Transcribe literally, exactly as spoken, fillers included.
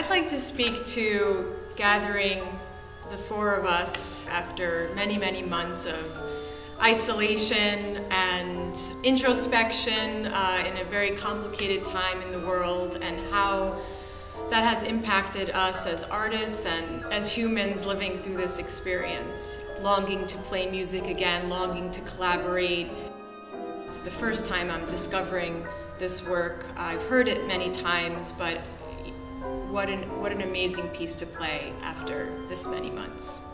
I'd like to speak to gathering the four of us after many, many months of isolation and introspection uh, in a very complicated time in the world, and how that has impacted us as artists and as humans living through this experience. Longing to play music again, longing to collaborate. It's the first time I'm discovering this work. I've heard it many times, but what an, what an amazing piece to play after this many months.